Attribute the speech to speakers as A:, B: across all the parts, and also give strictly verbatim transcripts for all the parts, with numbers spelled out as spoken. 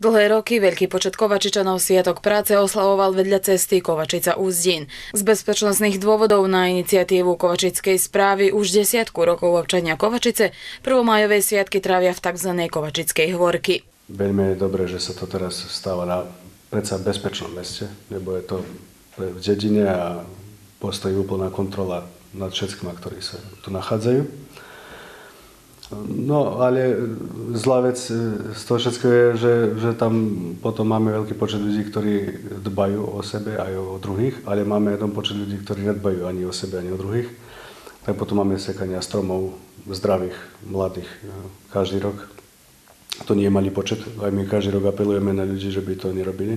A: Dlhé roky veľký počet Kovačičanov Sviatok práce oslavoval vedľa cesty Kovačica-Úzdin. Z bezpečnostných dôvodov na iniciatívu Kovačickej správy už desiatku rokov občania Kovačice prvomájové sviatky trávia v tzv. Kovačickej hôrky.
B: Veľmi je dobré, že sa to teraz stáva na predsa bezpečnom meste, lebo je to v dedine a postojí úplná kontrola nad všetkými, ktorí sa tu nachádzajú. No, ale zlá vec z toho všetko je, že, že tam potom máme veľký počet ľudí, ktorí dbajú o sebe aj o druhých, ale máme jeden počet ľudí, ktorí nedbajú ani o sebe, ani o druhých. Tak potom máme sekania stromov zdravých, mladých, každý rok. To nie je malý počet, aj my každý rok apelujeme na ľudí, že by to nerobili.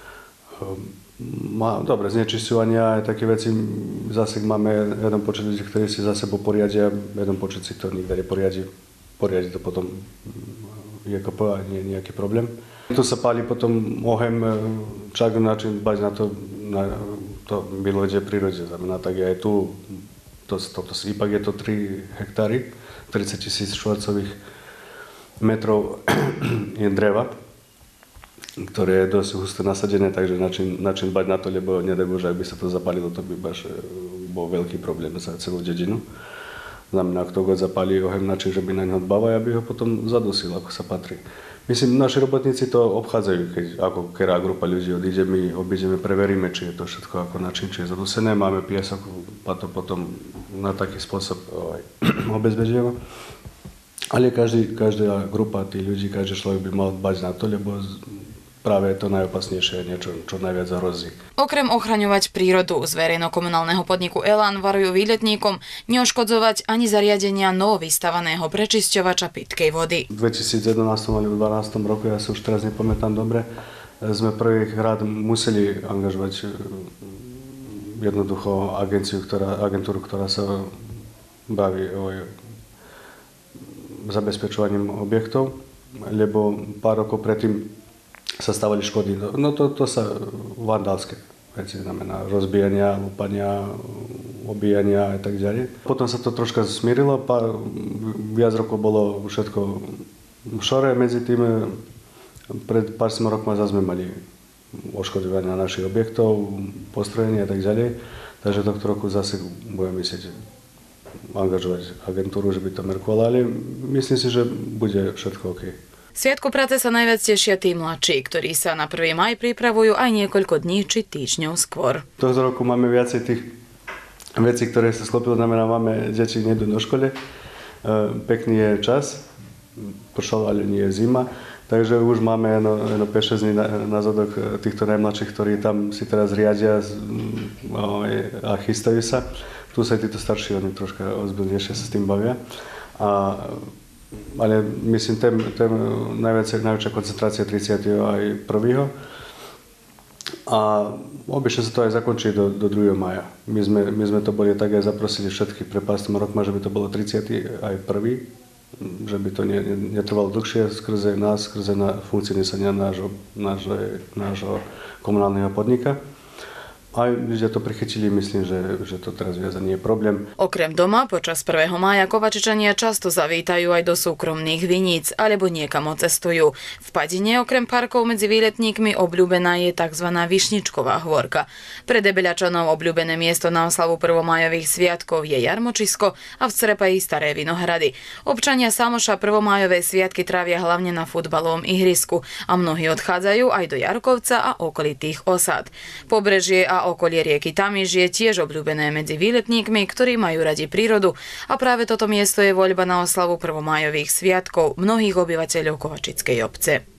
B: Má, dobre, znečisťovania aj také veci. Zase máme jeden počet ľudí, ktorí si za sebou poriadia, jeden počet si to nikde neporiadi. Poriadi to potom je a nie je nejaký problém. Tu sa páli potom ohem, čak način dbať na to, na to bielodie prírode. Znamená, tak aj tu, to, to, to, ipak je to tri hektáry, tridsať tisíc štvorcových metrov je dreva, ktoré je dosť husto nasadené, takže način, način dbať na to, lebo nedaj Bože, ak by sa to zapálilo, to by baš bol veľký problém za celú dedinu. Znamená, kto ho zapálí oheň, način, že by na ňo dbával, aby ho potom zadusil, ako sa patrí. Myslím, naši robotníci to obchádzajú, keď ako ktorá grupa ľudí odíde, my obídeme, preveríme, či je to všetko ako način, či je zadusené, máme piesok, a to potom na taký spôsob obezbedžujeme. Ale každý, každá grupa tých ľudí, každý človek by mal dbať na to, lebo práve je to najopasnejšie, niečo, čo najviac hrozí.
A: Okrem ochraňovať prírodu z verejno-komunálneho podniku Elan varujú výletníkom neoškodzovať ani zariadenia novovystavaného prečisťovača pitkej vody.
B: V dvetisícjedenásť alebo dvanásť roku, ja sa už teraz nepamätám dobre, sme prvýkrát museli angažovať jednoducho agenciu, ktorá, agentúru, ktorá sa baví o zabezpečovaním objektov, lebo pár rokov predtým sa stávali škody. No to, to sa vandálske veci znamená, rozbijania, lúpania, obíjania a tak ďalej. Potom sa to troška smírilo, pár, viac rokov bolo všetko šore, medzi tým pred pár rokmi zase sme mali oškodovania našich objektov, postrojenia a tak ďalej, takže tohto roku zase budeme myslieť angažovať agentúru, že by to merkovalo, ale myslím si, že bude všetko OK.
A: Sviatku práce sa najviac tešia tí mladší, ktorí sa na prvý maj pripravujú aj niekoľko dní či týždňov skôr.
B: Tohto roku máme viacej tých vecí, ktoré sa sklopilo, znamená, máme deti nejdu do škole, pekný je čas, pršalo, ale nie je zima, takže už máme jedno, jedno päť šesť dní na, na zadok týchto najmladších, ktorí tam si teraz riadia a chystajú sa. Tu sa aj títo starší, oni troška ozbilnejšie sa s tým bavia. A ale myslím, tém, tém najväčšia, najväčšia koncentrácia tridsiateho aj prvého A obyčne sa to aj zakončí do, do druhého mája. My sme, my sme to boli tak aj zaprosili všetkých pre pár rokma, že by to bolo tridsiateho aj prvý že by to ne, netrvalo dlhšie skrze nás, skrze na funkcionovanie nášho, nášho, nášho komunálneho podnika. Aj ľudia to prichytili, myslím, že, že to teraz viac nie je problém.
A: Okrem doma počas prvého mája Kovačičania často zavítajú aj do súkromných viníc alebo niekam cestujú. V Padine okrem parkov medzi výletníkmi obľúbená je tzv. Višničková hôrka. Pre Debeľačanov obľúbené miesto na oslavu prvomájových sviatkov je Jarmočisko a v Crepaji Staré Vinohrady. Občania Samoša prvomájové sviatky trávia hlavne na futbalovom ihrisku a mnohí odchádzajú aj do Jarkovca a okolitých osád. Pobrežie a okolie rieky Tamiž je tiež obľúbené medzi výletníkmi, ktorí majú radi prírodu a práve toto miesto je voľba na oslavu prvomájových sviatkov mnohých obyvateľov Kovačickej obce.